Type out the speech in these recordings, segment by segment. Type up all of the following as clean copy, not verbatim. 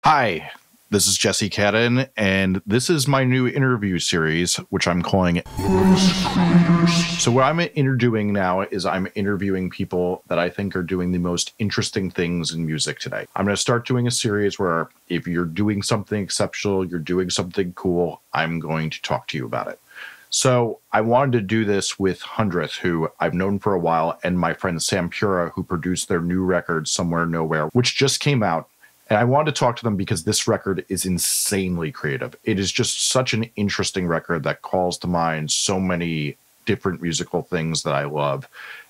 Hi, this is Jesse Cadden, and this is my new interview series, which I'm calling So what I'm interviewing now is I'm interviewing people that I think are doing the most interesting things in music today. I'm going to start doing a series where if you're doing something exceptional, you're doing something cool, I'm going to talk to you about it. So I wanted to do this with Hundredth, who I've known for a while, and my friend Sam Pura, who produced their new record, Somewhere Nowhere, which just came out. And I wanted to talk to them because this record is insanely creative. It is just such an interesting record that calls to mind so many different musical things that I love.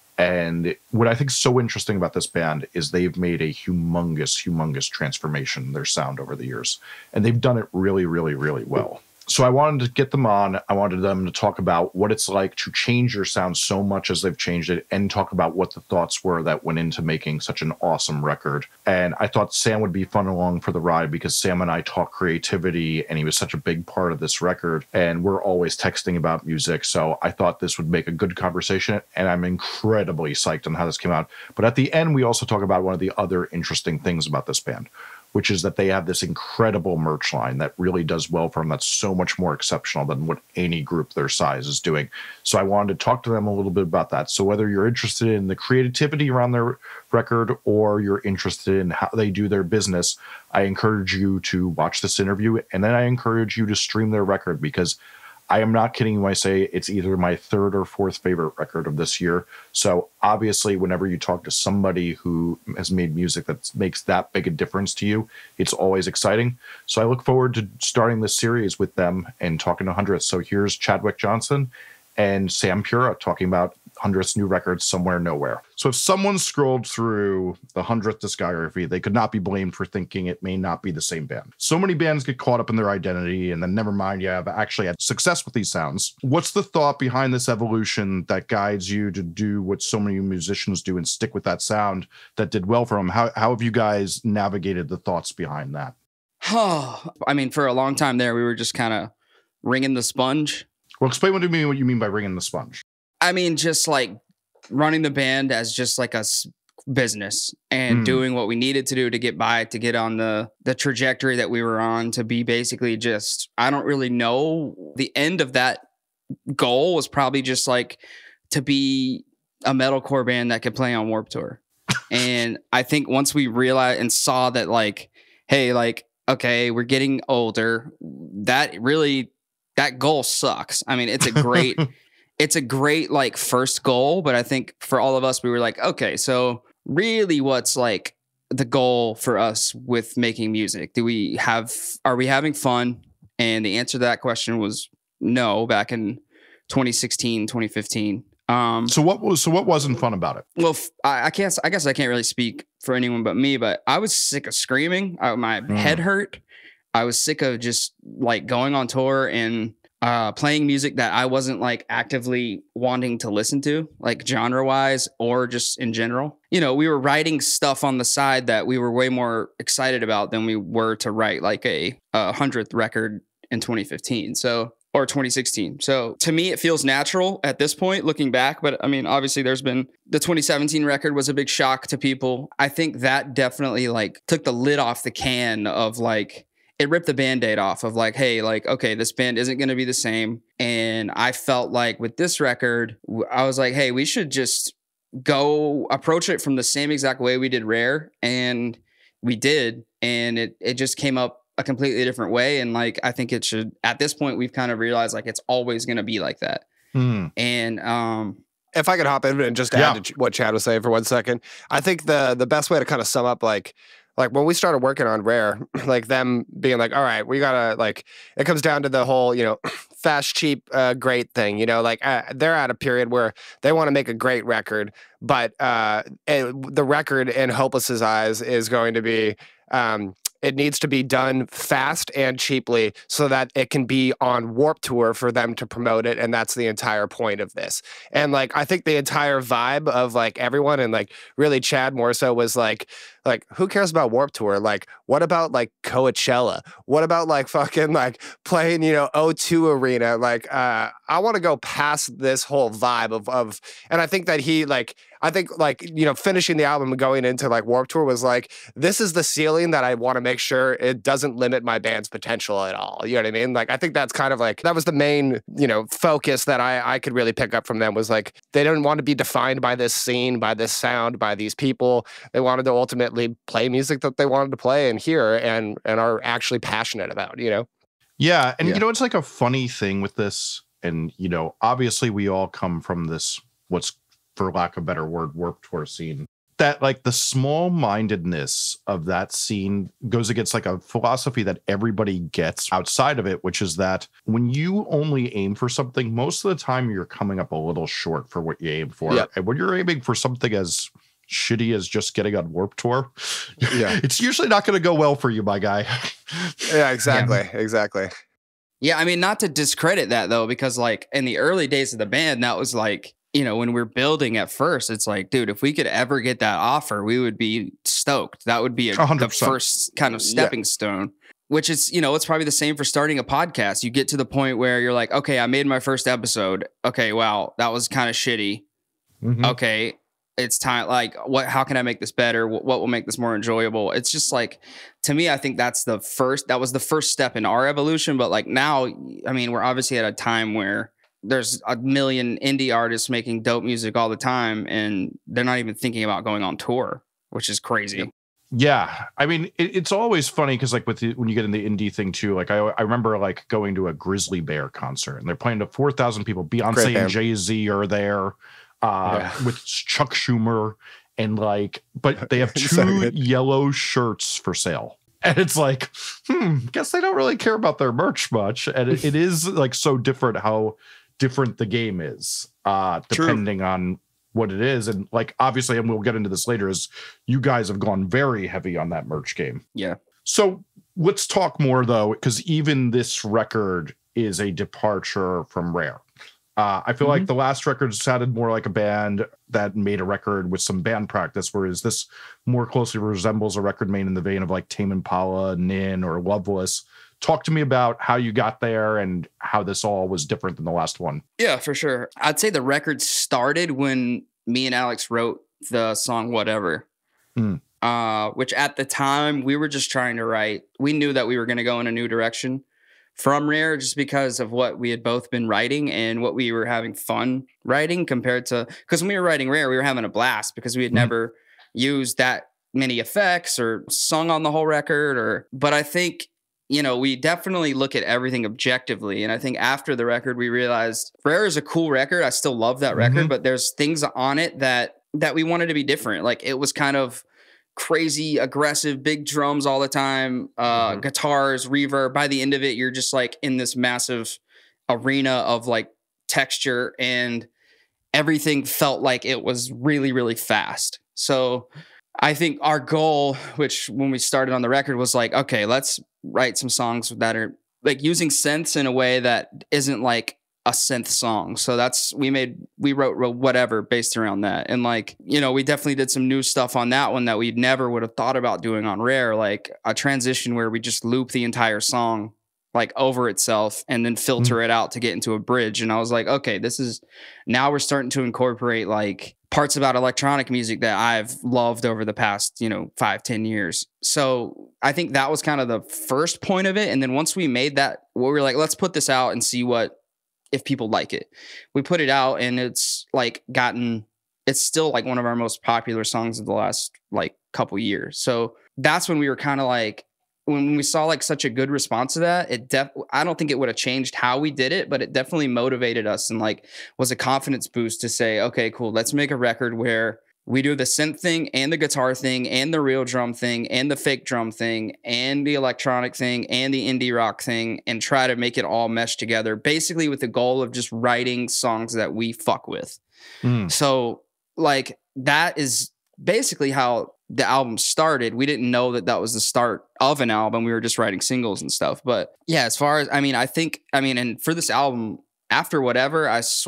And what I think is so interesting about this band is they've made a humongous transformation in their sound over the years. And they've done it really, really, really well. So I wanted to get them on. I wanted them to talk about what it's like to change your sound so much as they've changed it, and talk about what the thoughts were that went into making such an awesome record. And I thought Sam would be fun along for the ride because Sam and I talk creativity, and he was such a big part of this record. And we're always texting about music. So I thought this would make a good conversation, and I'm incredibly psyched on how this came out. But at the end, we also talk about one of the other interesting things about this band, which is that they have this incredible merch line that really does well for them. That's so much more exceptional than what any group their size is doing. So I wanted to talk to them a little bit about that. So whether you're interested in the creativity around their record or you're interested in how they do their business, I encourage you to watch this interview. And then I encourage you to stream their record, because I am not kidding when I say it's either my third or fourth favorite record of this year. So obviously, whenever you talk to somebody who has made music that makes that big a difference to you, it's always exciting. So I look forward to starting this series with them and talking to Hundredth. So here's Chadwick Johnson and Sam Pura talking about Hundredth's new record, Somewhere Nowhere. So if someone scrolled through the Hundredth discography, they could not be blamed for thinking it may not be the same band. So many bands get caught up in their identity, and then never mind, you have actually had success with these sounds. What's the thought behind this evolution that guides you to do what so many musicians do and stick with that sound that did well for them? How have you guys navigated the thoughts behind that? I mean, for a long time there, we were just kind of wringing the sponge. Well, explain what you mean by wringing the sponge. I mean, just like running the band as just like a business and doing what we needed to do to get by, to get on the trajectory that we were on, to be basically just, I don't really know. The end of that goal was probably just like to be a metalcore band that could play on Warped Tour. And I think once we realized and saw that, like, hey, like, okay, we're getting older, that goal sucks. I mean, it's a great... It's a great like first goal, but I think for all of us, we were like, okay, so really what's like the goal for us with making music? Are we having fun? And the answer to that question was no, back in 2016, 2015. So what wasn't fun about it? Well, I guess I can't really speak for anyone but me, but I was sick of screaming. My head hurt. I was sick of just like going on tour and playing music that I wasn't like actively wanting to listen to, like genre wise or just in general. You know, we were writing stuff on the side that we were way more excited about than we were to write like a 100th record in 2015. Or 2016. So to me, it feels natural at this point looking back. But I mean, obviously there's been the 2017 record was a big shock to people. I think that definitely like took the lid off the can of like, it ripped the Band-Aid off of like, hey, like, okay, this band isn't going to be the same. And I felt like with this record, I was like, hey, we should just go approach it from the same exact way we did Rare. And we did. And it just came up a completely different way. And like, I think it should, at this point, we've kind of realized like it's always going to be like that. And if I could hop in and just add to what Chad was saying for 1 second, I think the best way to kind of sum up like when we started working on Rare, like them being like, all right, we gotta like, it comes down to the whole, you know, fast, cheap, great thing, you know, like they're at a period where they want to make a great record, but the record in Hopeless's eyes is going to be, it needs to be done fast and cheaply so that it can be on Warped Tour for them to promote it. And that's the entire point of this. And like, I think the entire vibe of like everyone and like really Chad more so was like, like, who cares about Warped Tour? Like, what about like Coachella? What about like fucking like playing, you know, O2 Arena? Like, I want to go past this whole vibe of, and I think that I think like, you know, finishing the album and going into like Warped Tour was like, this is the ceiling that I want to make sure it doesn't limit my band's potential at all. You know what I mean? Like, I think that's kind of like, that was the main, you know, focus that I could really pick up from them, was like, they didn't want to be defined by this scene, by this sound, by these people. They wanted to ultimately play music that they wanted to play and hear and are actually passionate about, you know? Yeah. And, you know, it's like a funny thing with this. And, you know, obviously we all come from this, what's, for lack of a better word, Warped Tour scene. That like the small-mindedness of that scene goes against like a philosophy that everybody gets outside of it, which is that when you only aim for something, most of the time you're coming up a little short for what you aim for. Yep. And when you're aiming for something as shitty as just getting on Warped Tour, it's usually not going to go well for you, my guy. Yeah, exactly. Yeah, I mean, not to discredit that though, because like in the early days of the band, that was like, you know, when we're building at first, it's like, dude, if we could ever get that offer, we would be stoked. That would be the first kind of stepping stone, which is, you know, it's probably the same for starting a podcast. You get to the point where you're like, okay, I made my first episode. Okay, wow, that was kind of shitty. Mm-hmm. Okay, it's time. Like, how can I make this better? What will make this more enjoyable? It's just like, to me, I think that was the first step in our evolution. But like now, I mean, we're obviously at a time where there's a million indie artists making dope music all the time, and they're not even thinking about going on tour, which is crazy. Yeah. I mean, it's always funny because like when you get in the indie thing too, like I remember like going to a Grizzly Bear concert and they're playing to 4,000 people. Beyonce and Jay-Z are there with Chuck Schumer, and like, but they have two yellow shirts for sale. And it's like, guess they don't really care about their merch much. And it is like so different how different the game is, depending on what it is. And like, obviously, and we'll get into this later, is you guys have gone very heavy on that merch game. Yeah. So let's talk more though, because even this record is a departure from Rare. I feel like the last record sounded more like a band that made a record with some band practice, whereas this more closely resembles a record made in the vein of like Tame Impala, Nin, or Loveless. Talk to me about how you got there and how this all was different than the last one. Yeah, for sure. I'd say the record started when me and Alex wrote the song Whatever, which at the time we were just trying to write. We knew that we were going to go in a new direction from Rare just because of what we had both been writing and what we were having fun writing compared to, because when we were writing Rare, we were having a blast because we had never used that many effects or sung on the whole record. But I think, you know, we definitely look at everything objectively. And I think after the record, we realized Rare is a cool record. I still love that record, but there's things on it that we wanted to be different. Like it was kind of crazy, aggressive, big drums all the time, guitars, reverb. By the end of it, you're just like in this massive arena of like texture, and everything felt like it was really, really fast. So I think our goal, which when we started on the record, was like, okay, let's write some songs that are like using synths in a way that isn't like a synth song. So we wrote Whatever based around that. And like, you know, we definitely did some new stuff on that one that we never would have thought about doing on Rare, like a transition where we just loop the entire song like over itself and then filter it out to get into a bridge. And I was like, okay, now we're starting to incorporate like parts about electronic music that I've loved over the past, 5-10 years. So I think that was kind of the first point of it. And then once we made that, we were like, let's put this out and see if people like it. We put it out and it's like it's still like one of our most popular songs of the last like couple years. So that's when we were kind of like, when we saw like such a good response to that, I don't think it would have changed how we did it, but it definitely motivated us and like was a confidence boost to say, okay, cool, let's make a record where we do the synth thing and the guitar thing and the real drum thing and the fake drum thing and the electronic thing and the indie rock thing and try to make it all mesh together, basically with the goal of just writing songs that we fuck with. So like that is basically how the album started. We didn't know that was the start of an album. We were just writing singles and stuff. But yeah, as far as, and for this album, after Whatever,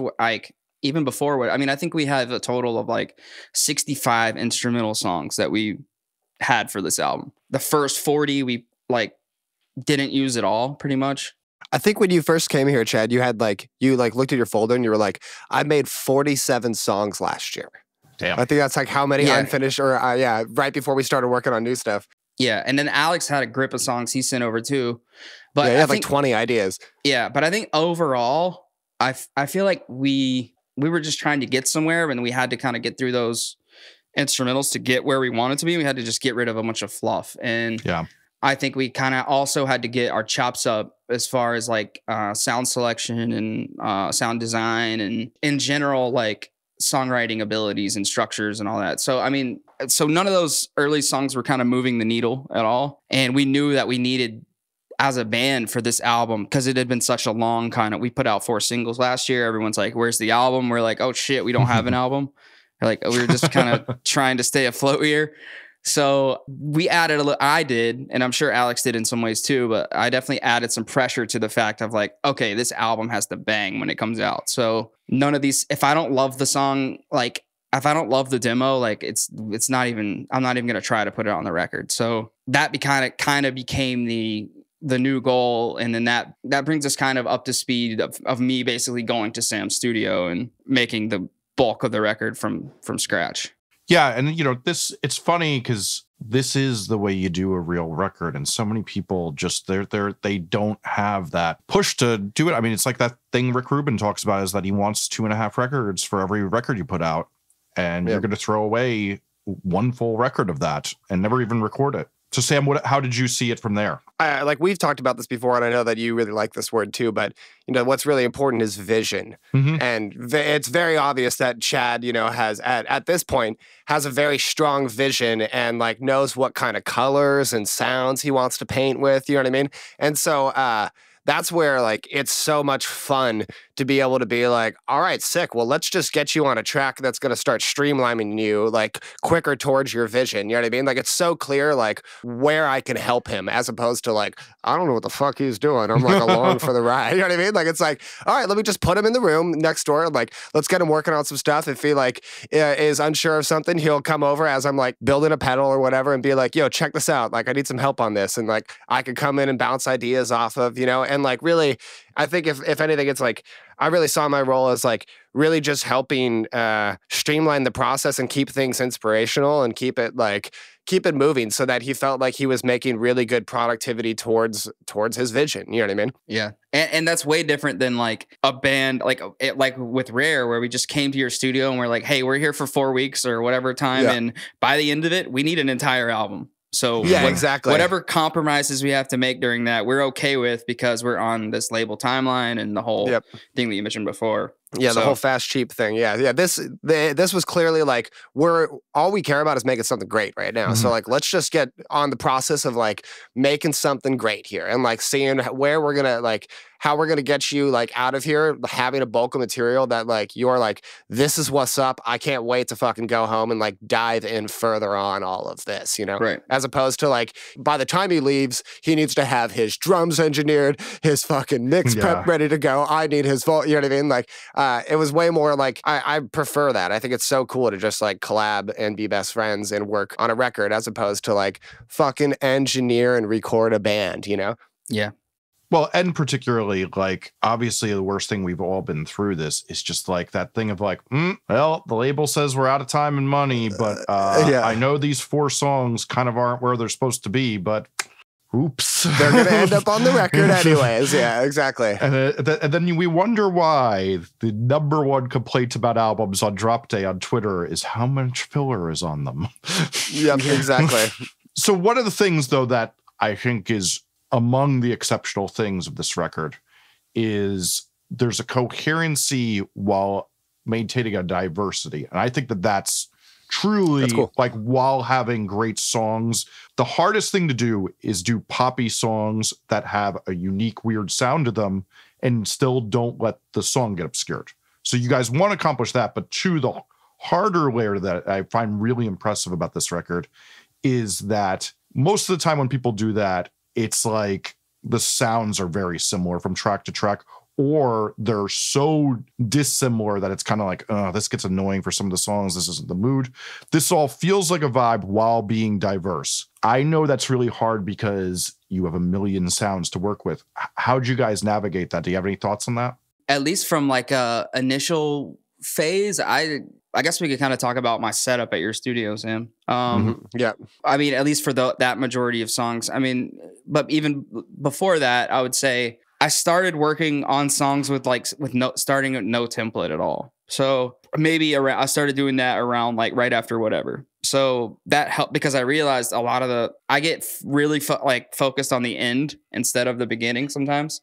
even before I think we have a total of like 65 instrumental songs that we had for this album. The first 40 we like didn't use at all, pretty much. I think when you first came here, Chad, you had you looked at your folder and you were like, I made 47 songs last year. Damn. I think that's like how many unfinished or right before we started working on new stuff. Yeah. And then Alex had a grip of songs he sent over too. But yeah, he had like 20 ideas. Yeah. But I think overall, I feel like we were just trying to get somewhere, and we had to kind of get through those instrumentals to get where we wanted to be. We had to just get rid of a bunch of fluff. And yeah, I think we kind of also had to get our chops up as far as like sound selection and sound design and in general, like songwriting abilities and structures and all that. So, I mean, so none of those early songs were kind of moving the needle at all. And we knew that we needed as a band for this album, because it had been such a long we put out 4 singles last year. Everyone's like, where's the album? We're like, oh shit, we don't have an album. Like we were just kind of trying to stay afloat here. So we added a little, I did, and I'm sure Alex did in some ways too, but I definitely added some pressure to the fact of like, okay, this album has to bang when it comes out. So none of these, if I don't love the song, like if I don't love the demo, like it's not even, I'm not even going to try to put it on the record. So that kind of became the new goal. And then that brings us kind of up to speed of me basically going to Sam's studio and making the bulk of the record from scratch. Yeah, and you know, it's funny because this is the way you do a real record, and so many people just they don't have that push to do it. I mean, it's like that thing Rick Rubin talks about, is that he wants 2.5 records for every record you put out, and you're going to throw away 1 full record of that and never even record it. So Sam, how did you see it from there? Like we've talked about this before, and I know that you really like this word too, but you know, what's really important is vision. Mm-hmm. And it's very obvious that Chad, you know, has at this point has a very strong vision and like knows what kind of colors and sounds he wants to paint with, you know what I mean? And so that's where like it's so much fun to be able to be like, all right, sick. Well, let's just get you on a track that's going to start streamlining you like quicker towards your vision. You know what I mean? Like it's so clear like where I can help him, as opposed to like, I don't know what the fuck he's doing. I'm like along for the ride. You know what I mean? Like it's like, all right, let me just put him in the room next door. Like let's get him working on some stuff. If he like is unsure of something, he'll come over as I'm like building a pedal or whatever and be like, yo, check this out. Like I need some help on this. And like I could come in and bounce ideas off of, you know, and like really, I think if anything, it's like I really saw my role as like really just helping streamline the process and keep things inspirational and keep it moving, so that he felt like he was making really good productivity towards his vision. You know what I mean? Yeah, and that's way different than like a band like with Rare, where we just came to your studio and we're like, hey, we're here for 4 weeks or whatever time, and by the end of it, we need an entire album. So exactly. Whatever compromises we have to make during that, we're okay with, because we're on this label timeline and the whole thing that you mentioned before. Yeah, the whole fast cheap thing. Yeah. This was clearly like all we care about is making something great right now. Mm-hmm. So like let's just get on the process of like making something great here and like seeing where we're gonna like how we're gonna get you like out of here, having a bulk of material that like you're like, this is what's up. I can't wait to fucking go home and like dive in further on all of this, you know? Right. As opposed to like by the time he leaves, he needs to have his drums engineered, his fucking mix prep ready to go. I need his vocal, you know what I mean? Like it was way more like I prefer that. I think it's so cool to just like collab and be best friends and work on a record, as opposed to like fucking engineer and record a band, you know? Yeah. Well, and particularly like obviously the worst thing we've all been through this is just like that thing of like, well, the label says we're out of time and money, but I know these 4 songs kind of aren't where they're supposed to be, but oops, they're going to end up on the record anyways. Yeah, exactly. And then we wonder why the #1 complaint about albums on drop day on Twitter is how much filler is on them. Yep, exactly. So one of the things though that I think is among the exceptional things of this record is there's a coherency while maintaining a diversity. And I think that that's truly cool. Like while having great songs, the hardest thing to do is do poppy songs that have a unique, weird sound to them and still don't let the song get obscured. So you guys want to accomplish that, but the harder layer that I find really impressive about this record is that most of the time when people do that, it's like the sounds are very similar from track to track, or they're so dissimilar that it's kind of like, this gets annoying for some of the songs. This isn't the mood. This all feels like a vibe while being diverse. I know that's really hard because you have a million sounds to work with. How'd you guys navigate that? Do you have any thoughts on that? At least from like a initial phase, I guess we could kind of talk about my setup at your studio, Sam. Yeah. I mean, at least for that majority of songs. I mean, but even before that, I would say I started working on songs with starting with no template at all. So maybe I started doing that around like right after whatever. So that helped because I realized a lot of I get really focused on the end instead of the beginning sometimes.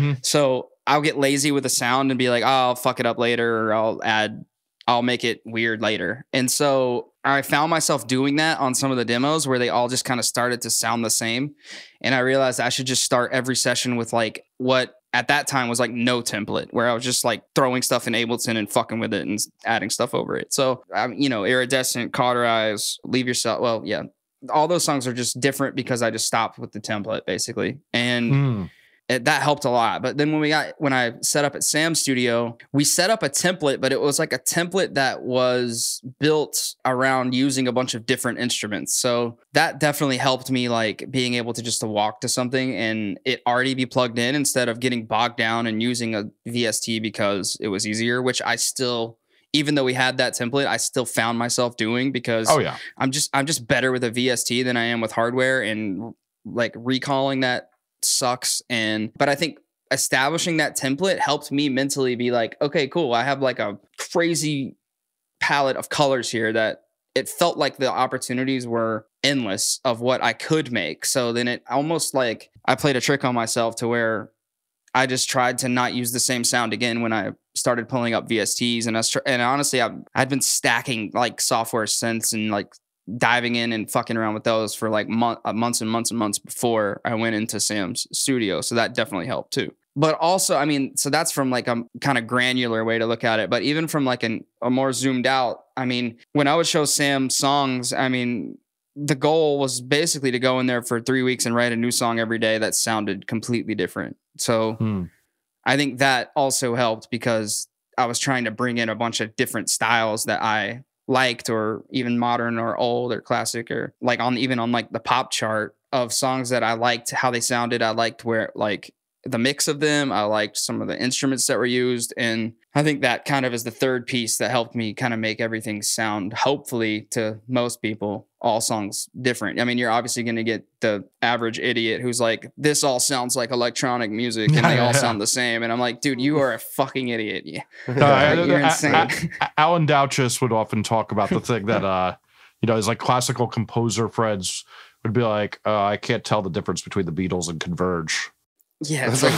So I'll get lazy with the sound and be like, oh, I'll fuck it up later, or I'll make it weird later. And so I found myself doing that on some of the demos where they all just kind of started to sound the same. And I realized I should just start every session with like what at that time was like no template, where I was just like throwing stuff in Ableton and fucking with it and adding stuff over it. So, Iridescent, Cauterize, Leave Yourself. Well, yeah, all those songs are just different because I just stopped with the template basically. And that helped a lot. But then when I set up at Sam's studio, we set up a template, but it was like a template that was built around using a bunch of different instruments. So that definitely helped me, like being able to just to walk to something and it already be plugged in instead of getting bogged down and using a VST because it was easier, which I still, even though we had that template, I still found myself doing because I'm just better with a VST than I am with hardware, and like recalling that sucks. But I think establishing that template helped me mentally be like, okay, cool, I have like a crazy palette of colors here that it felt like the opportunities were endless of what I could make. So then it almost like I played a trick on myself to where I just tried to not use the same sound again when I started pulling up VSTs. And honestly, I'd been stacking like software synths and like diving in and fucking around with those for like months and months and months before I went into Sam's studio. So that definitely helped too. But also, I mean, so that's from like a kind of granular way to look at it. But even from like a more zoomed out, I mean, when I would show Sam songs, I mean, the goal was basically to go in there for 3 weeks and write a new song every day that sounded completely different. So I think that also helped because I was trying to bring in a bunch of different styles that I liked, or even modern or old or classic, or like on like the pop chart of songs that I liked how they sounded. I liked where like the mix of them. I liked some of the instruments that were used. And I think that kind of is the third piece that helped me kind of make everything sound, hopefully to most people, all songs different. I mean, you're obviously going to get the average idiot who's like, this all sounds like electronic music and they all sound the same. And I'm like, dude, you are a fucking idiot. You're insane. Alan Douches would often talk about the thing that, his like classical composer friends would be like, I can't tell the difference between the Beatles and Converge. Yeah, it's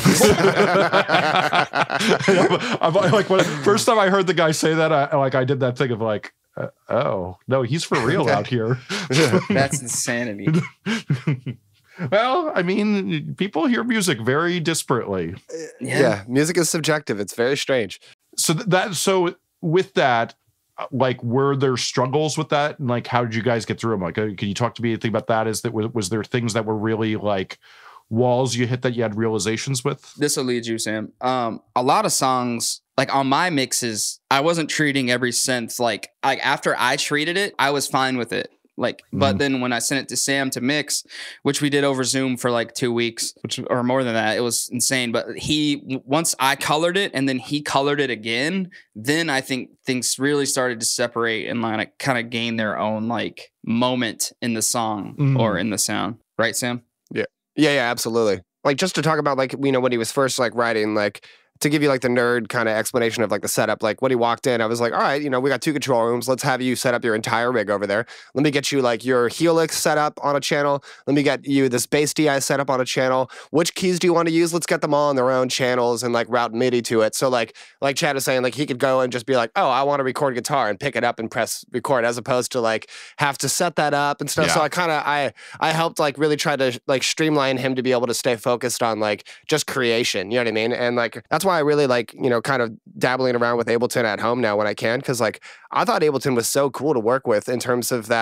I'm like, when first time I heard the guy say that, I did that thing of like, oh no, he's for real out here. That's insanity. Well, I mean, people hear music very disparately. Yeah, music is subjective. It's very strange. So with that, like, were there struggles with that? And like, how did you guys get through them? Like, can you talk to me anything about that? Was there things that were really like walls you hit that you had realizations with? This will lead you, Sam. A lot of songs, like on my mixes, I wasn't treating every synth like after I treated it, I was fine with it. Like, but then when I sent it to Sam to mix, which we did over Zoom for like 2 weeks, or more than that, it was insane. But once I colored it and then he colored it again, then I think things really started to separate and like kind of gain their own like moment in the song or in the sound. Right, Sam? Yeah, absolutely. Like, just to talk about, like, when he was first, like, writing, like, to give you, like, the nerd kind of explanation of, like, the setup, like, when he walked in, I was like, all right, we got 2 control rooms. Let's have you set up your entire rig over there. Let me get you, like, your Helix set up on a channel. Let me get you this bass DI set up on a channel. Which keys do you want to use? Let's get them all on their own channels and, like, route MIDI to it. So, like Chad was saying, like, he could go and just be like, oh, I want to record guitar and pick it up and press record, as opposed to, like, have to set that up and stuff. Yeah. So I helped, like, really try to, like, streamline him to be able to stay focused on, like, just creation. You know what I mean? And, like, that's why I really like, kind of dabbling around with Ableton at home now when I can. Cause like, I thought Ableton was so cool to work with in terms of that,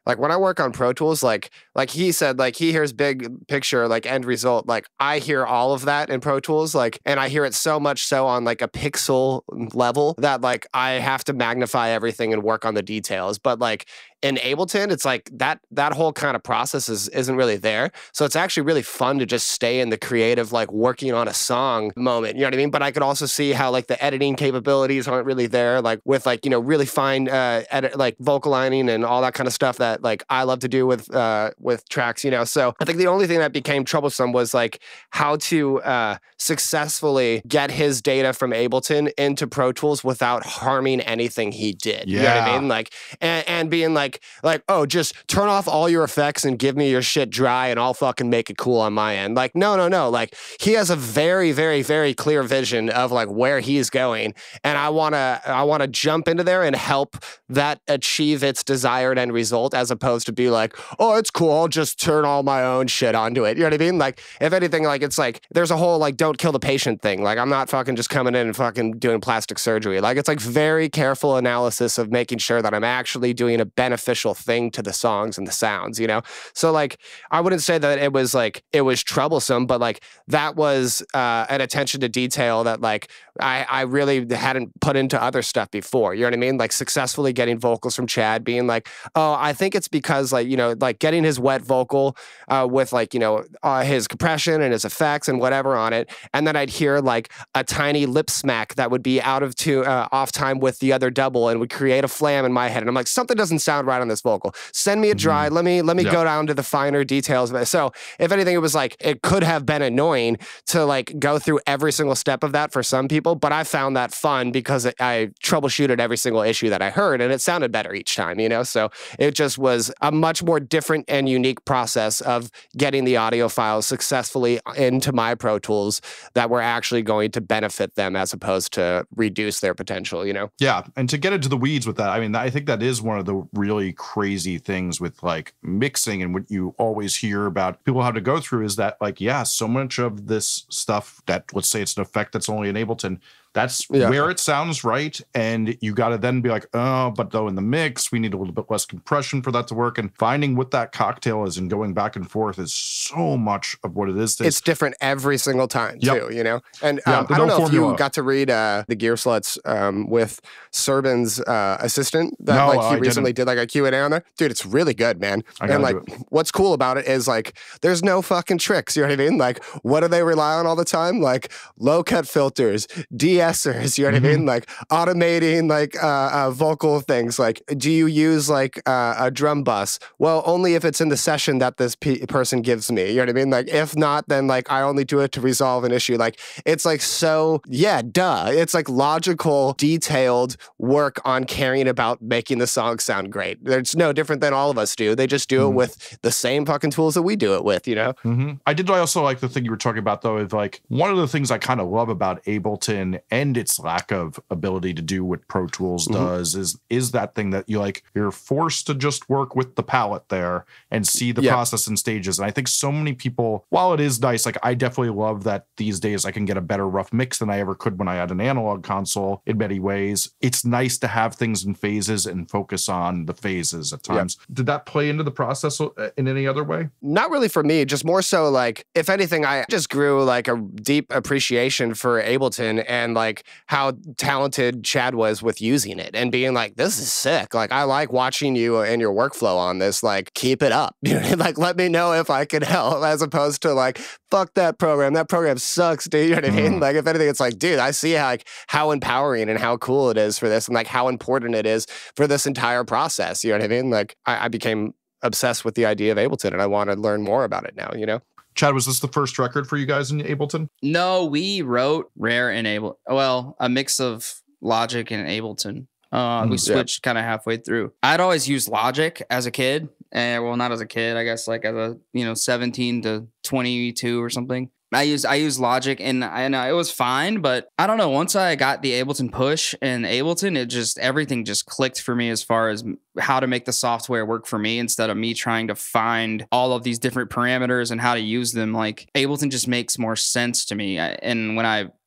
like when I work on Pro Tools, like he said, like he hears big picture, like end result. Like I hear all of that in Pro Tools, like, and I hear it so much so on like a pixel level that like I have to magnify everything and work on the details. But like in Ableton, it's like that whole kind of process isn't really there. So it's actually really fun to just stay in the creative, like working on a song moment. You know what I mean? But I could also see how like the editing capabilities aren't really there, like with like, you know, really fine edit, like vocal lining and all that kind of stuff that like I love to do with tracks, you know. So I think the only thing that became troublesome was like how to successfully get his data from Ableton into Pro Tools without harming anything he did. Yeah. You know what I mean? Like and being like, oh, just turn off all your effects and give me your shit dry and I'll fucking make it cool on my end. Like, no. Like he has a very, very, very clear vision of like where he's going. And I wanna jump into there and help that achieve its desired end result, as opposed to be like, oh, it's cool, I'll just turn all my own shit onto it. You know what I mean? Like, if anything, like it's like there's a whole like don't kill the patient thing. Like I'm not fucking just coming in and fucking doing plastic surgery. Like it's like very careful analysis of making sure that I'm actually doing a beneficial thing to the songs and the sounds, you know? So like I wouldn't say that it was troublesome, but like that was an attention to detail that like I really hadn't put into other stuff before. You know what I mean? Like successfully getting vocals from Chad, being like, oh, I think it's because like, you know, like getting his wet vocal with like, you know, his compression and his effects and whatever on it. And then I'd hear like a tiny lip smack that would be off time with the other double and would create a flam in my head. And I'm like, something doesn't sound right on this vocal. Send me a dry. Let me go down to the finer details of it. So if anything, it was like, it could have been annoying to like go through every single step of that for some people, but I found that fun because I troubleshooted every single issue that I heard and it sounded better each time, you know? So it just was a much more different and unique process of getting the audio files successfully into my Pro Tools that were actually going to benefit them as opposed to reduce their potential, you know? Yeah. And to get into the weeds with that, I mean, I think that is one of the really crazy things with like mixing, and what you always hear about people have to go through is that like, yeah, so much of this stuff that, let's say it's an effect that's only in Ableton, that's where it sounds right. And you got to then be like, oh, but though in the mix, we need a little bit less compression for that to work. And finding what that cocktail is and going back and forth is so much of what it is. It's different every single time too, you know? And I don't know if you got to read the Gear Sluts with Serban's assistant that he recently did like a Q&A on there. Dude, it's really good, man. And like what's cool about it is like there's no fucking tricks, you know what I mean? Like what do they rely on all the time? Like low cut filters, de-essers, you know what I mean? Like automating like vocal things. Like do you use like a drum bus? Well, only if it's in the session that this person gives me, you know what I mean? Like if not, then like I only do it to resolve an issue. Like it's like, so yeah, duh. It's like logical, detailed work on caring about making the song sound great. It's no different than all of us do. They just do it with the same fucking tools that we do it with, you know? I also like the thing you were talking about though, is like one of the things I kind of love about Ableton and its lack of ability to do what Pro Tools does is that thing that you're forced to just work with the palette there and see the process in stages. And I think so many people, while it is nice, like I definitely love that these days I can get a better rough mix than I ever could when I had an analog console in many ways. It's nice to have things in phases and focus on the phases at times. Did that play into the process in any other way? Not really for me, just more so like, if anything, I just grew like a deep appreciation for Ableton and like how talented Chad was with using it and being like, this is sick. Like, I like watching you and your workflow on this. Like, keep it up. You know, like, let me know if I can help, as opposed to like, fuck that program. That program sucks, dude. You know what I mean? Like, if anything, it's like, dude, I see how empowering and how cool it is for this and like how important it is for this entire process. You know what I mean? Like, I became obsessed with the idea of Ableton and I want to learn more about it now, you know? Chad, was this the first record for you guys in Ableton? No, we wrote Rare and Ableton. Well, a mix of Logic and Ableton. We switched kind of halfway through. I'd always used Logic as a kid. And well, not as a kid, I guess like as a 17 to 22 or something. I used Logic and it was fine, but I don't know. Once I got the Ableton push and Ableton, everything just clicked for me as far as how to make the software work for me instead of me trying to find all of these different parameters and how to use them. Like Ableton just makes more sense to me. And when I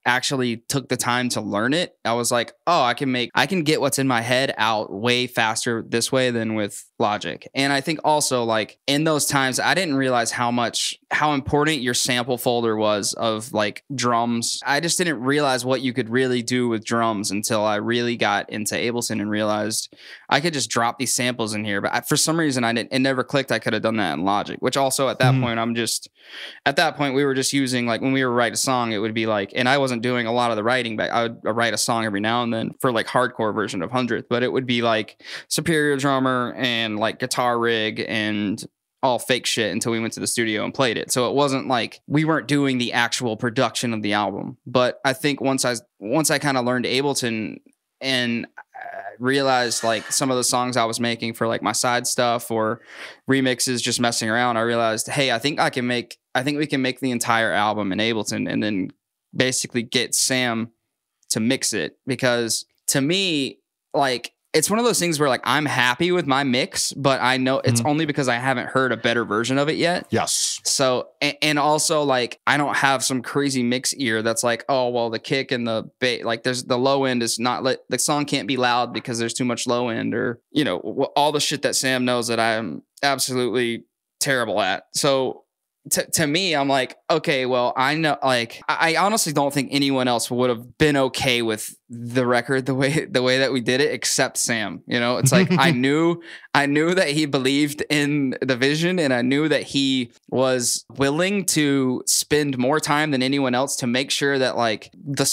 actually took the time to learn it, I was like, oh, I can get what's in my head out way faster this way than with Logic. And I think also like in those times, I didn't realize how important your sample folder was of like drums. I just didn't realize what you could really do with drums until I really got into Ableton and realized I could just drop these samples in here. But for some reason, it never clicked. I could have done that in Logic, which also at that point, at that point, we were just using like when we were write a song, it would be like, and I wasn't doing a lot of the writing, but I would write a song every now and then for like hardcore version of Hundredth, but it would be like Superior drummer and like guitar rig and all fake shit until we went to the studio and played it. So it wasn't like we weren't doing the actual production of the album. But I think once I kind of learned Ableton and realized like some of the songs I was making for like my side stuff or remixes, just messing around, I realized, hey, I think we can make the entire album in Ableton and then basically get Sam to mix it. Because to me, like, it's one of those things where like I'm happy with my mix, but I know it's only because I haven't heard a better version of it yet. Yes. So, and also like I don't have some crazy mix ear that's like, oh, well, the kick and the bass, like there's the low end is not the song can't be loud because there's too much low end, or, you know, all the shit that Sam knows that I'm absolutely terrible at. So to me, I'm like, okay, well, I know, like, I honestly don't think anyone else would have been okay with the record the way that we did it, except Sam. You know, it's like I knew that he believed in the vision, and I knew that he was willing to spend more time than anyone else to make sure that like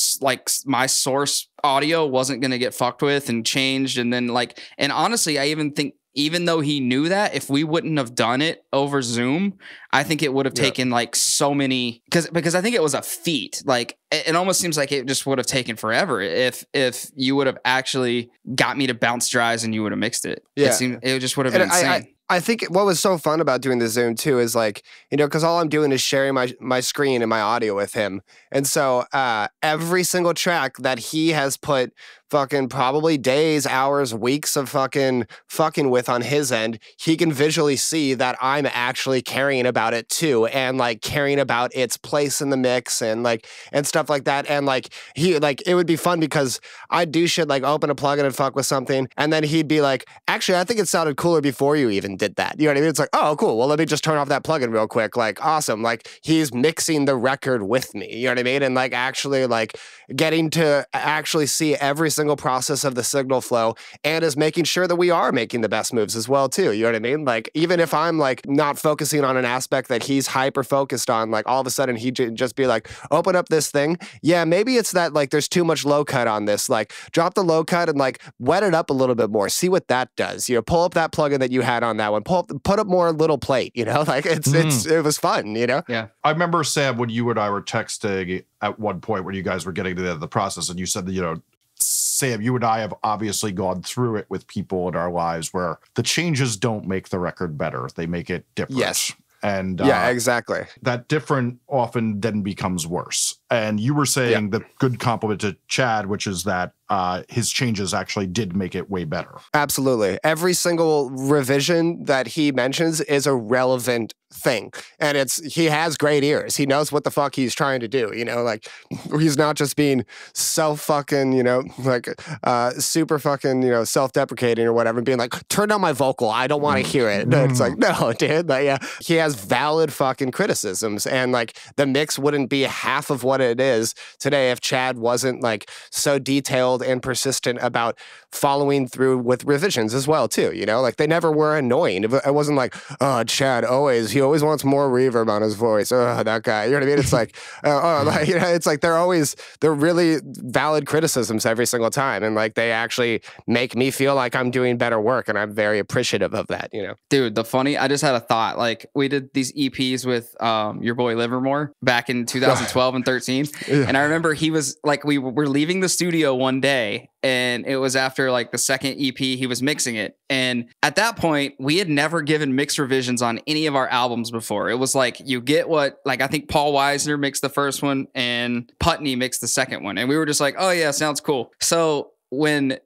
my source audio wasn't going to get fucked with and changed. And then like, and honestly, I even think, even though he knew that, if we wouldn't have done it over Zoom, I think it would have taken like so many, because I think it was a feat. Like it almost seems like it just would have taken forever if you would have actually got me to bounce dries and you would have mixed it. Yeah, it just would have been insane. I think what was so fun about doing the Zoom too is like, you know, because all I'm doing is sharing my screen and my audio with him. And so every single track that he has put fucking probably days, hours, weeks of fucking with on his end, he can visually see that I'm actually caring about it too, and like caring about its place in the mix and like and stuff like that. And like he like it would be fun because I'd do shit like open a plugin and fuck with something, and then he'd be like, actually, I think it sounded cooler before you even did that. You know what I mean? It's like, oh, cool. Well, let me just turn off that plugin real quick. Like, awesome. Like he's mixing the record with me. You know what I mean? And like actually like getting to actually see every single process of the signal flow, and is making sure that we are making the best moves as well too. You know what I mean? Like even if I'm like not focusing on an aspect that he's hyper focused on, like all of a sudden he'd just be like, open up this thing. Yeah, maybe it's that like there's too much low cut on this. Like drop the low cut and like wet it up a little bit more. See what that does. You know, pull up that plugin that you had on that one. Put up more little plate. You know, like it was fun. You know. Yeah. I remember, Sam, when you and I were texting at one point when you guys were getting to the end of the process, and you said that, you know, Sam, you and I have obviously gone through it with people in our lives where the changes don't make the record better. They make it different. Yes. And yeah, exactly. That different often then becomes worse. And you were saying the good compliment to Chad, which is that his changes actually did make it way better. Absolutely. Every single revision that he mentions is a relevant thing. And he has great ears. He knows what the fuck he's trying to do. You know, like he's not just being self-fucking, you know, like super fucking, you know, self-deprecating or whatever, and being like, turn down my vocal. I don't want to hear it. No, it's like, no, dude. Like, yeah, he has valid fucking criticisms. And like the mix wouldn't be half of what it is today if Chad wasn't like so detailed and persistent about following through with revisions as well too. You know, like they never were annoying. It wasn't like, oh, Chad he always wants more reverb on his voice. Oh, that guy. You know what I mean? It's like, like, you know, it's like they're really valid criticisms every single time, and like they actually make me feel like I'm doing better work, and I'm very appreciative of that. You know, dude. I just had a thought. Like we did these EPs with your boy Livermore back in 2012 and 13, and I remember he was like, we were leaving the studio one day, and it was after like the second EP, he was mixing it. And at that point, we had never given mix revisions on any of our albums before. It was like, you get what, like, I think Paul Weisner mixed the first one and Putney mixed the second one. And we were just like, oh yeah, sounds cool. So when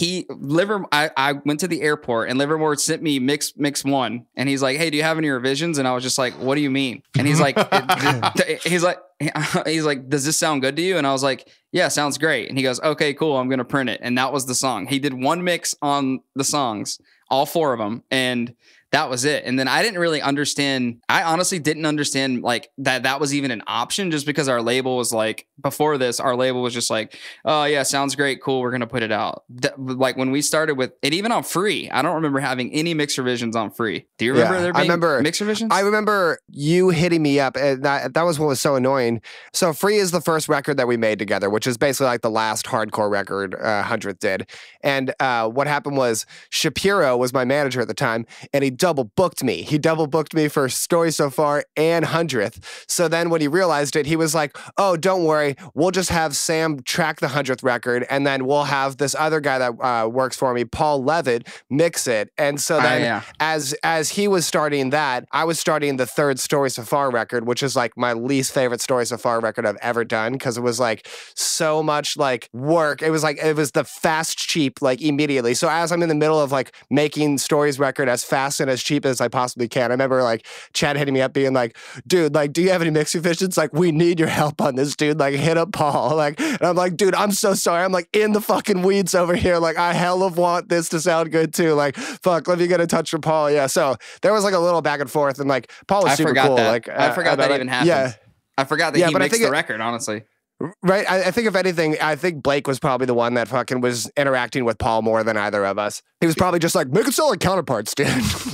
I went to the airport and Livermore sent me mix one, and he's like, hey, do you have any revisions? And I was just like, what do you mean? And he's like, he's like, does this sound good to you? And I was like, yeah, sounds great. And he goes, okay, cool. I'm going to print it. And that was the song. He did one mix on the songs, all 4 of them. And that was it. And then I didn't really understand. I honestly didn't understand like that was even an option, just because our label was like, before this, our label was just like, oh yeah, sounds great. Cool. We're going to put it out. Like when we started with it, even on Free, I don't remember having any mix revisions on Free. Do you remember there being mix revisions? I remember you hitting me up. And that was what was so annoying. So Free is the first record that we made together, which is basically like the last hardcore record Hundredth did. And what happened was Shapiro was my manager at the time, and he double booked me. He double booked me for Story So Far and Hundredth. So then when he realized it, he was like, oh, don't worry. We'll just have Sam track the 100th record, and then we'll have this other guy that works for me, Paul Levitt, mix it. And so then as he was starting that, I was starting the 3rd Story So Far record, which is like my least favorite Story So Far record I've ever done, because it was like so much like work. It was the fast, cheap, like immediately. So as I'm in the middle of like making Story's record as fast and as cheap as I possibly can, I remember like Chad hitting me up being like, dude, like, do you have any mix revisions? Like, we need your help on this, dude. Like, hit up Paul. Like, and I'm like, dude, I'm so sorry. I'm like in the fucking weeds over here. Like, I hella want this to sound good too. Like, fuck, let me get in touch with Paul. Yeah. So there was like a little back and forth, and like Paul was super cool. That. Like, I forgot that even happened. Yeah. I forgot that he mixed the record, honestly. Right. I think if anything, I think Blake was probably the one that fucking was interacting with Paul more than either of us. He was probably just like, make it sound like Counterparts, dude.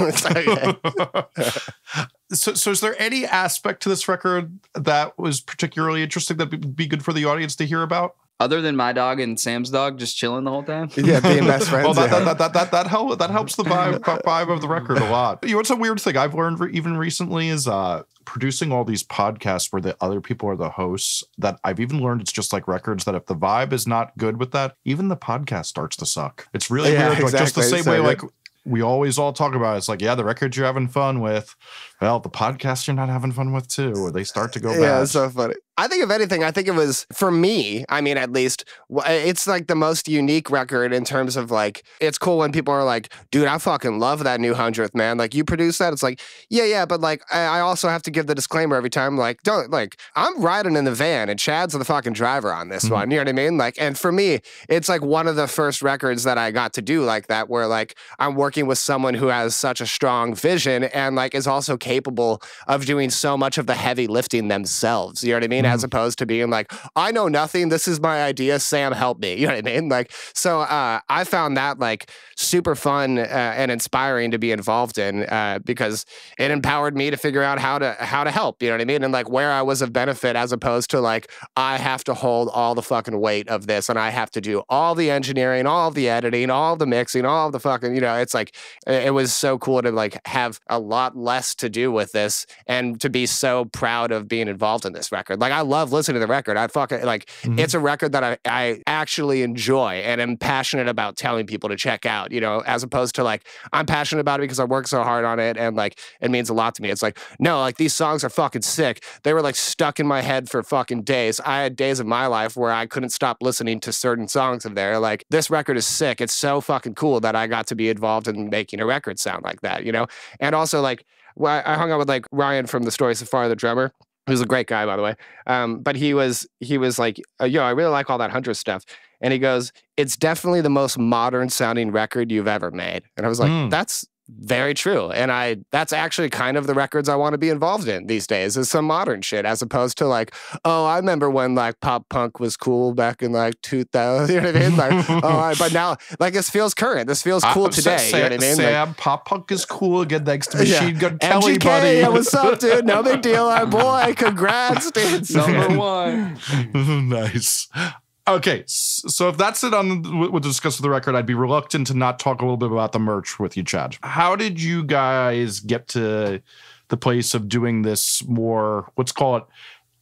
So is there any aspect to this record that was particularly interesting that would be good for the audience to hear about? Other than my dog and Sam's dog just chilling the whole time? Yeah, being best friends. Well, that helps the vibe of the record a lot. You know, it's a weird thing I've learned even recently is producing all these podcasts where the other people are the hosts, that I've even learned it's just like records, that if the vibe is not good with that, even the podcast starts to suck. It's really weird. Exactly. Like just the same way, like we always all talk about, it's like, yeah, the records you're having fun with, well, the podcasts you're not having fun with too, or they start to go bad. Yeah, it's so funny. I think if anything, I think it was, for me, I mean, at least, it's like the most unique record in terms of like, it's cool when people are like, dude, I fucking love that new 100th, man. Like, you produce that? It's like, yeah, but like, I also have to give the disclaimer every time, like, don't, like, I'm riding in the van and Chad's the fucking driver on this one, you know what I mean? Like, and for me, it's like one of the first records that I got to do like that, where like, I'm working with someone who has such a strong vision and like is also capable of doing so much of the heavy lifting themselves, you know what I mean? As opposed to being like, I know nothing, this is my idea, Sam, help me, you know what I mean? Like, so I found that like super fun and inspiring to be involved in because it empowered me to figure out how to help, you know what I mean? And like where I was of benefit, as opposed to like, I have to hold all the fucking weight of this and I have to do all the engineering, all the editing, all the mixing, all the fucking, you know, it's like, it was so cool to like have a lot less to do with this and to be so proud of being involved in this record. Like, I love listening to the record. I fucking like, it's a record that I actually enjoy and am passionate about telling people to check out, you know, as opposed to like, I'm passionate about it because I work so hard on it and like, it means a lot to me. It's like, no, like these songs are fucking sick. They were like stuck in my head for fucking days. I had days of my life where I couldn't stop listening to certain songs of there. Like, this record is sick. It's so fucking cool that I got to be involved in making a record sound like that, you know? And also like, I hung out with like Ryan from the Story So Far, the drummer, who's a great guy, by the way. But he was like, yo, I really like all that 100 stuff. And he goes, it's definitely the most modern sounding record you've ever made. And I was like, that's very true. And that's actually kind of the records I want to be involved in these days, is some modern shit, as opposed to like, oh, I remember when like pop punk was cool back in like 2000, you know what I mean? Like, but now like this feels current. This feels cool today. You know what I mean? Sam, like, pop punk is cool again thanks to Machine Gun Kelly, MGK, buddy. Yeah, what's up, dude? No big deal, our boy. Congrats, dude. Number one. Nice. Okay, so if that's it on with the discuss of the record, I'd be reluctant to not talk a little bit about the merch with you, Chad. How did you guys get to the place of doing this more, let's call it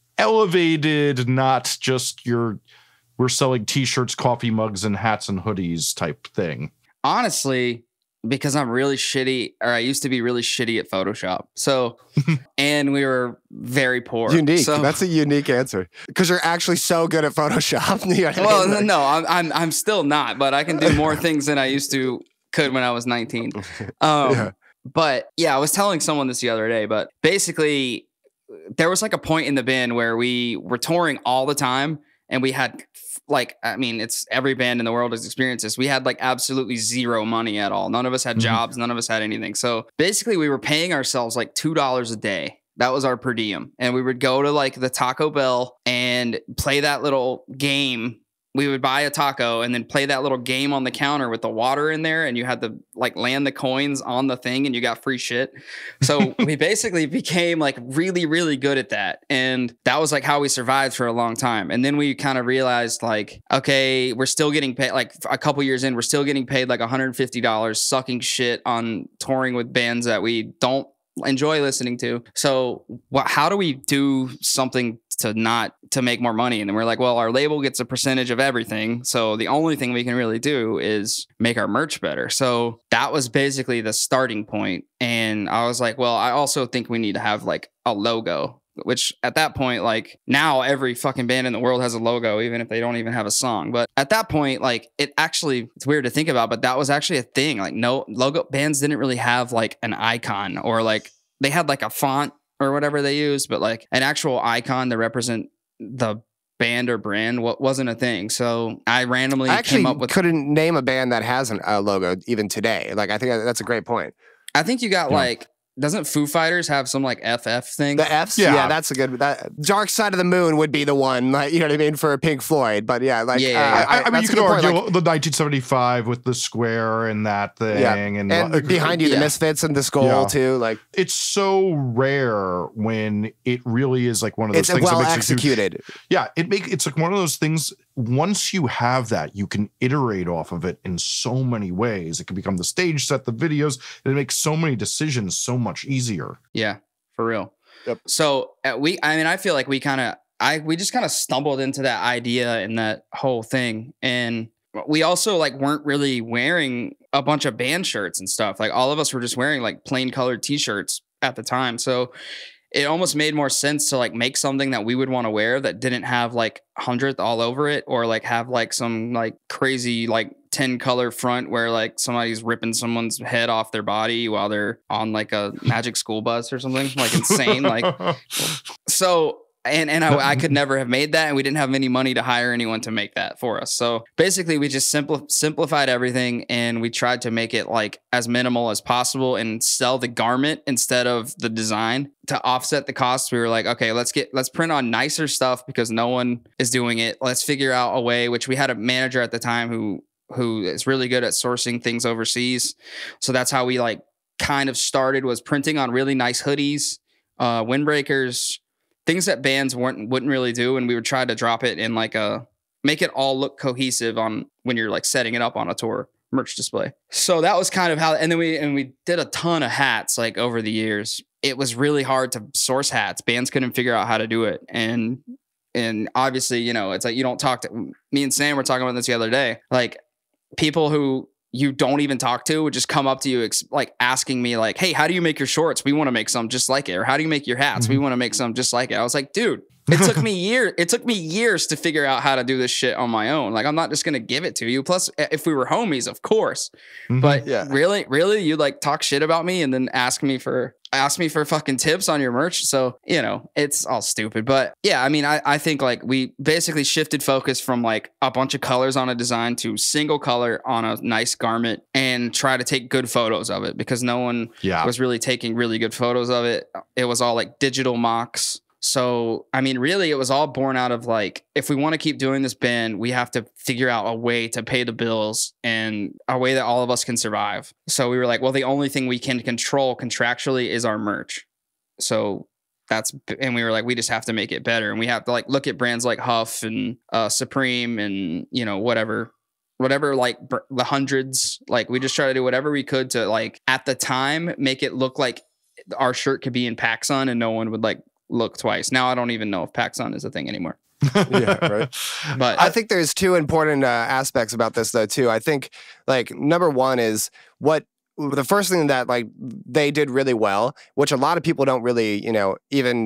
elevated, not just we're selling t-shirts, coffee mugs, and hats and hoodies type thing? Honestly, because I'm really shitty, or I used to be really shitty at Photoshop. So, and we were very poor. Unique. So, that's a unique answer. Because you're actually so good at Photoshop. You know well, I mean? no, I'm still not, but I can do more things than I used to could when I was 19. But yeah, I was telling someone this the other day, but basically there was like a point in the band where we were touring all the time, and we had like, I mean, it's every band in the world has experienced this. We had like absolutely zero money at all. None of us had jobs. None of us had anything. So basically we were paying ourselves like $2 a day. That was our per diem. And we would go to like the Taco Bell and play that little game. We would buy a taco and then play that little game on the counter with the water in there, and you had to like land the coins on the thing and you got free shit. So we basically became like really, really good at that. And that was like how we survived for a long time. And then we kind of realized like, okay, we're still getting paid, like a couple years in, we're still getting paid like $150 sucking shit on touring with bands that we don't enjoy listening to. So how do we do something to make more money? And then we're like, well, our label gets a percentage of everything. So the only thing we can really do is make our merch better. So that was basically the starting point. And I was like, well, I also think we need to have like a logo, which at that point, like now every fucking band in the world has a logo, even if they don't even have a song. But at that point, like it's weird to think about, but that was actually a thing. Like no logo, bands didn't really have like an icon, or like they had like a font or whatever they used, but like an actual icon to represent the band or brand wasn't a thing. So I randomly came up with. Couldn't name a band that has a logo even today. Like I think that's a great point. I think you got like. Doesn't Foo Fighters have some like FF thing? The Fs? Yeah, that's a good. Dark Side of the Moon would be the one, like, you know what I mean, for Pink Floyd. But yeah, like, I mean, you could argue the 1975 with the square and that thing, and behind you, the Misfits and the skull too. Like, it's so rare when it really is like one of those things. It's well executed. It's like one of those things. Once you have that, you can iterate off of it in so many ways. It can become the stage set, the videos, and it makes so many decisions so much easier. Yeah, for real. Yep. So I feel like we just kind of stumbled into that idea and that whole thing. And we also like weren't really wearing a bunch of band shirts and stuff. Like all of us were just wearing like plain colored t-shirts at the time. So it almost made more sense to like make something that we would want to wear that didn't have like 100th all over it, or like have like some like crazy like 10 color front where like somebody's ripping someone's head off their body while they're on like a magic school bus or something like insane. Like, so and I could never have made that, and we didn't have any money to hire anyone to make that for us. So basically we just simplified everything, and we tried to make it like as minimal as possible and sell the garment instead of the design to offset the costs. We were like, okay, let's print on nicer stuff because no one is doing it. Let's figure out a way, which we had a manager at the time who is really good at sourcing things overseas. So that's how we like kind of started, was printing on really nice hoodies, windbreakers, things that bands wouldn't really do. And we would try to drop it in like make it all look cohesive on when you're like setting it up on a tour merch display. So that was kind of how, and then we did a ton of hats like over the years. It was really hard to source hats. Bands couldn't figure out how to do it. And obviously, you know, it's like, you don't talk to me and Sam were talking about this the other day. Like people who you don't even talk to would just come up to you like asking me like, hey, how do you make your shorts? We want to make some just like it. Or how do you make your hats? We want to make some just like it. I was like, dude, it took me years to figure out how to do this shit on my own. Like, I'm not just going to give it to you. Plus, if we were homies, of course. But really, you like talk shit about me and then ask me for fucking tips on your merch. So, you know, it's all stupid. But yeah, I mean, I think like we basically shifted focus from like a bunch of colors on a design to single color on a nice garment, and try to take good photos of it, because no one was really taking really good photos of it. It was all like digital mocks. So, I mean, really, it was all born out of like, if we want to keep doing this band, we have to figure out a way to pay the bills and a way that all of us can survive. So we were like, well, the only thing we can control contractually is our merch. So and we were like, we just have to make it better. And we have to like look at brands like Huff and Supreme and, you know, whatever, like the Hundreds. Like, we just try to do whatever we could to like, at the time, make it look like our shirt could be in PacSun and no one would like look twice. Now I don't even know if PacSun is a thing anymore. Yeah, right. But I think there's two important aspects about this though too. I think like number one is the first thing that like they did really well, which a lot of people don't really, you know, even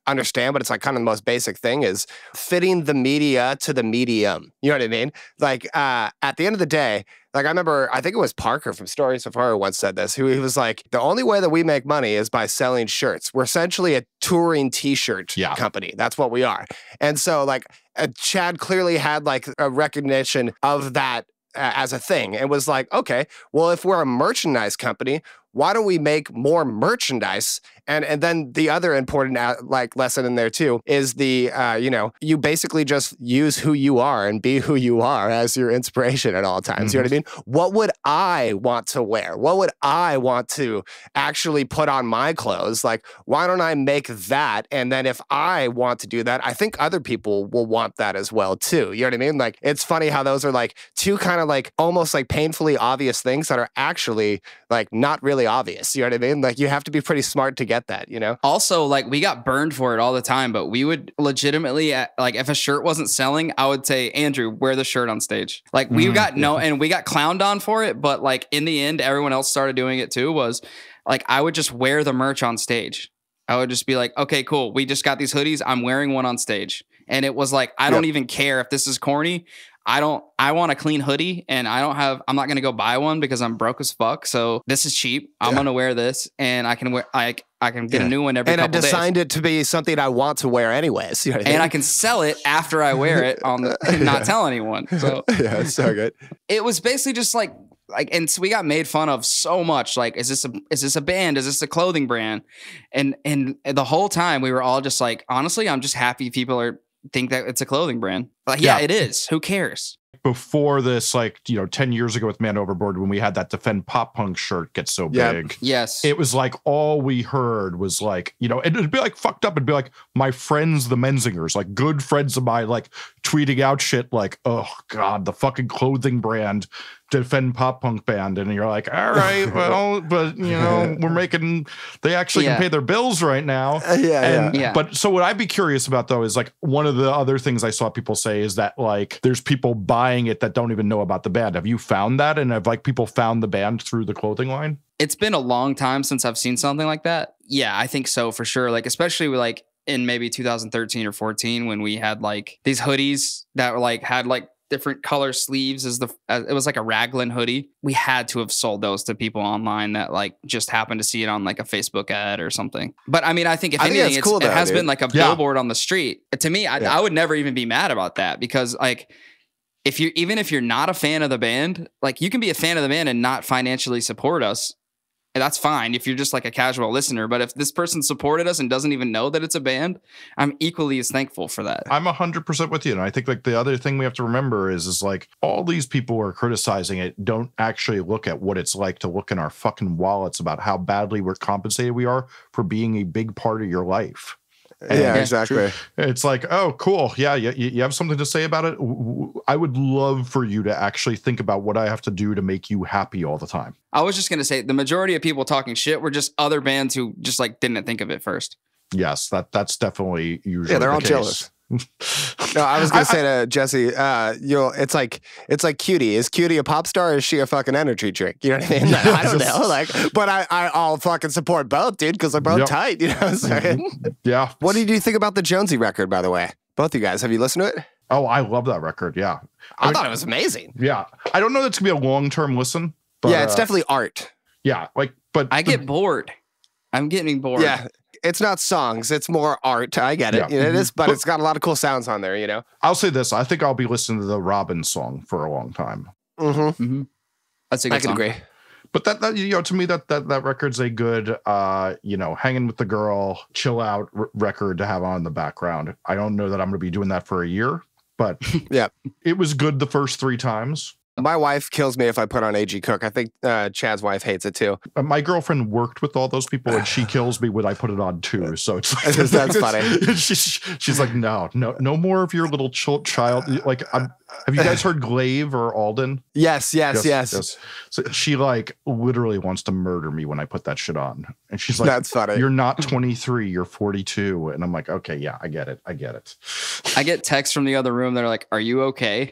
understand, but it's like kind of the most basic thing is fitting the media to the medium. You know what I mean? Like at the end of the day, like I remember, I think it was Parker from Stories of Horror once said this, who he was like, the only way that we make money is by selling shirts. We're essentially a touring t-shirt company. That's what we are. And so like Chad clearly had like a recognition of that as a thing and was like, okay, well, if we're a merchandise company, why don't we make more merchandise? And then the other important like lesson in there too is the you basically just use who you are and be who you are as your inspiration at all times. You know what I mean? What would I want to wear? What would I want to actually put on my clothes? Like, why don't I make that? And then if I want to do that, I think other people will want that as well too. You know what I mean? Like, it's funny how those are like two kind of like almost like painfully obvious things that are actually like not really obvious. You know what I mean? Like, you have to be pretty smart to get that, you know? Also, like, we got burned for it all the time, but we would legitimately, like, if a shirt wasn't selling, I would say, Andrew, wear the shirt on stage. Like, we got and we got clowned on for it, but like in the end, everyone else started doing it too. Was like, I would just wear the merch on stage. I would just be like, okay, cool. We just got these hoodies. I'm wearing one on stage. And it was like, I don't even care if this is corny. I want a clean hoodie and I'm not going to go buy one because I'm broke as fuck. So this is cheap. I'm going to wear this and I can get a new one every couple days. And I designed it to be something I want to wear anyways. You know what I mean? And I can sell it after I wear it and not tell anyone. So yeah, it's so good. It was basically just like, and so we got made fun of so much. Like, is this a band? Is this a clothing brand? And the whole time we were all just like, honestly, I'm just happy people think that it's a clothing brand. Like, yeah, it is. Who cares? Before this, like, 10 years ago with Man Overboard, when we had that Defend Pop Punk shirt get so big. Yes. It was like all we heard was like, it'd be like fucked up. It'd be like my friends, the Menzingers, like good friends of mine, like tweeting out shit like, oh God, the fucking clothing brand Defend Pop Punk band. And you're like, all right, well, but we're making, they actually can pay their bills right now. But so what I'd be curious about though, is like one of the other things I saw people say is that like, there's people buying it that don't even know about the band. Have you found that? And have like people found the band through the clothing line? It's been a long time since I've seen something like that. Yeah, I think so for sure. Like, especially with like in maybe 2013 or 14, when we had like these hoodies that were like, had like different color sleeves it was like a raglan hoodie. We had to have sold those to people online that like just happened to see it on like a Facebook ad or something. But I mean, I think if anything, it has been like a billboard on the street. To me, I would never even be mad about that, because like, even if you're not a fan of the band, like you can be a fan of the band and not financially support us. And that's fine if you're just like a casual listener. But if this person supported us and doesn't even know that it's a band, I'm equally as thankful for that. I'm 100% with you. And I think like the other thing we have to remember is like all these people who are criticizing it don't actually look at what it's like to look in our fucking wallets about how badly we're compensated we are for being a big part of your life. Yeah, exactly. It's like, oh, cool. Yeah, you have something to say about it? I would love for you to actually think about what I have to do to make you happy all the time. I was just going to say the majority of people talking shit were just other bands who just like didn't think of it first. Yes, that's definitely usually they're all case. Jealous. No, I was gonna say to Jesse, it's like Cutie. Is Cutie a pop star or is she a fucking energy drink? You know what I mean? I don't know. Like, but I'll fucking support both, dude, because they're both tight. You know what I'm saying? Yeah. What did you think about the Jonesy record, by the way? Both you guys, have you listened to it? Oh, I love that record. Yeah, I thought it was amazing. Yeah, I don't know that it's gonna be a long-term listen. But, yeah, it's definitely art. Yeah, but I get bored. I'm getting bored. Yeah. It's not songs. It's more art. I get it. Yeah. It is, but it's got a lot of cool sounds on there, I'll say this. I think I'll be listening to the Robin song for a long time. Mm-hmm. That's a good song. I can agree. But that to me, that record's a good, hanging with the girl, chill out record to have on in the background. I don't know that I'm going to be doing that for a year, but yeah, it was good the first 3 times. My wife kills me if I put on A.G. Cook. I think Chad's wife hates it too. My girlfriend worked with all those people, and she kills me when I put it on too. So it's like, that's funny. She's like, no more of your little child. Like, have you guys heard Glaive or Alden? Yes. So she like literally wants to murder me when I put that shit on, and she's like, "That's funny. You're not 23, you're 42," and I'm like, "Okay, yeah, I get it." I get texts from the other room that are like, "Are you okay?"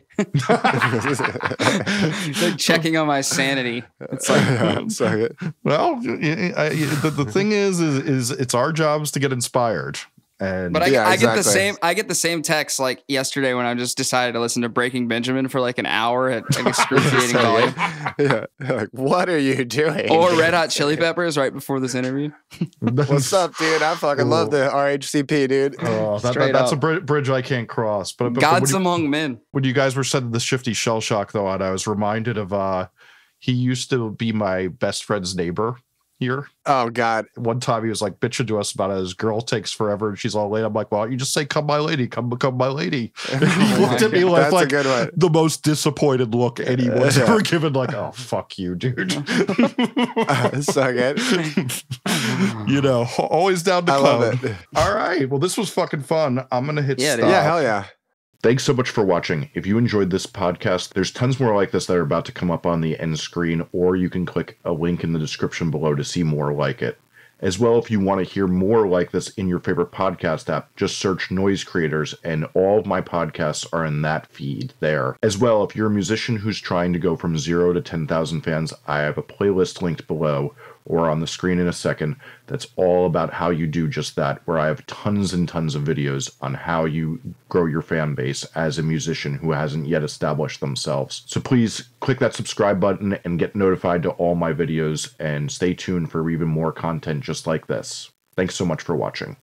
They're checking on my sanity. It's like, well, the thing is it's our jobs to get inspired. And But I Yeah, get the exactly. same. I get the same text like yesterday when I just decided to listen to Breaking Benjamin for like an hour at like excruciating So, volume, yeah. Like, what are you doing? or Red Hot Chili Peppers right before this interview. What's up, dude? I fucking love the RHCP, dude. Straight that's up. a bridge I can't cross. But Gods among men. when you guys were sending the Shifty Shell Shock, though, and I was reminded of he used to be my best friend's neighbor here. Oh God. One time he was like bitching to us about it. His girl takes forever and she's all late. I'm like, well, you just say, come my lady, come become my lady. And he looked at me That's like a good one. the most disappointed look anyone's ever given. Like, oh, fuck you, dude. So good. You know, always down to I club. love it. All right. Well, this was fucking fun. I'm going to hit Yeah, dude. stop. Yeah, hell yeah. Thanks so much for watching. If you enjoyed this podcast, there's tons more like this that are about to come up on the end screen, or you can click a link in the description below to see more like it. As well, if you want to hear more like this in your favorite podcast app, just search Noise Creators, and all of my podcasts are in that feed there. As well, if you're a musician who's trying to go from 0 to 10,000 fans, I have a playlist linked below or on the screen in a second that's all about how you do just that, where I have tons and tons of videos on how you grow your fan base as a musician who hasn't yet established themselves. So please click that subscribe button and get notified to all my videos, and stay tuned for even more content just like this. Thanks so much for watching.